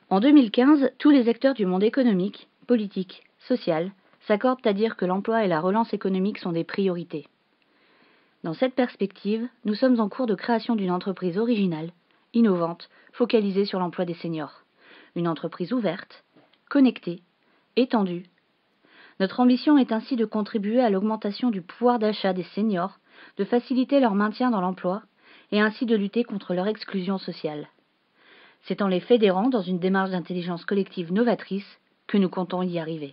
En 2015, tous les acteurs du monde économique, politique, social s'accordent à dire que l'emploi et la relance économique sont des priorités. Dans cette perspective, nous sommes en cours de création d'une entreprise originale, innovante, focalisée sur l'emploi des seniors. Une entreprise ouverte, connectée, étendue. Notre ambition est ainsi de contribuer à l'augmentation du pouvoir d'achat des seniors, de faciliter leur maintien dans l'emploi et ainsi de lutter contre leur exclusion sociale. C'est en les fédérant dans une démarche d'intelligence collective novatrice que nous comptons y arriver.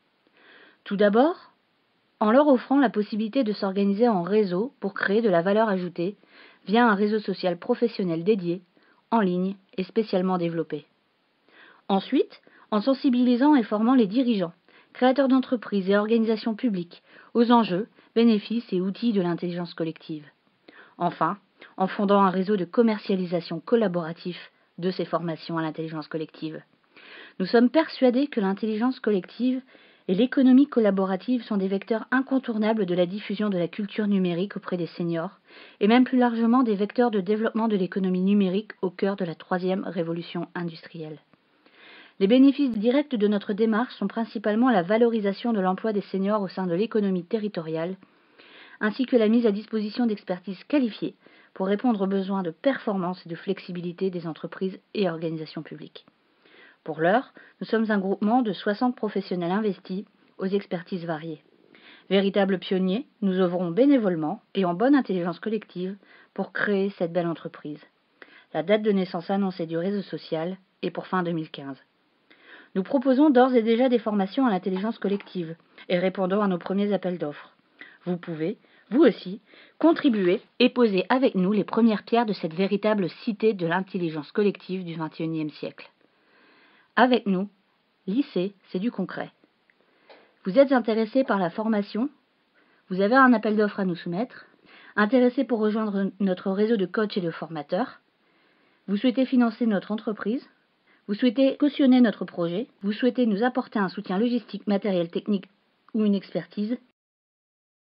Tout d'abord, en leur offrant la possibilité de s'organiser en réseau pour créer de la valeur ajoutée via un réseau social professionnel dédié, en ligne et spécialement développé. Ensuite, en sensibilisant et formant les dirigeants, créateurs d'entreprises et organisations publiques aux enjeux, bénéfices et outils de l'intelligence collective. Enfin, en fondant un réseau de commercialisation collaboratif de ces formations à l'intelligence collective. Nous sommes persuadés que l'intelligence collective et l'économie collaborative sont des vecteurs incontournables de la diffusion de la culture numérique auprès des seniors, et même plus largement des vecteurs de développement de l'économie numérique au cœur de la troisième révolution industrielle. Les bénéfices directs de notre démarche sont principalement la valorisation de l'emploi des seniors au sein de l'économie territoriale, ainsi que la mise à disposition d'expertises qualifiées pour répondre aux besoins de performance et de flexibilité des entreprises et organisations publiques. Pour l'heure, nous sommes un groupement de 60 professionnels investis aux expertises variées. Véritables pionniers, nous œuvrons bénévolement et en bonne intelligence collective pour créer cette belle entreprise. La date de naissance annoncée du réseau social est pour fin 2015. Nous proposons d'ores et déjà des formations à l'intelligence collective et répondons à nos premiers appels d'offres. Vous pouvez, vous aussi, contribuer et poser avec nous les premières pierres de cette véritable cité de l'intelligence collective du XXIe siècle. Avec nous, lycée, c'est du concret. Vous êtes intéressé par la formation, vous avez un appel d'offres à nous soumettre, intéressé pour rejoindre notre réseau de coachs et de formateurs, vous souhaitez financer notre entreprise, vous souhaitez cautionner notre projet, vous souhaitez nous apporter un soutien logistique, matériel, technique ou une expertise,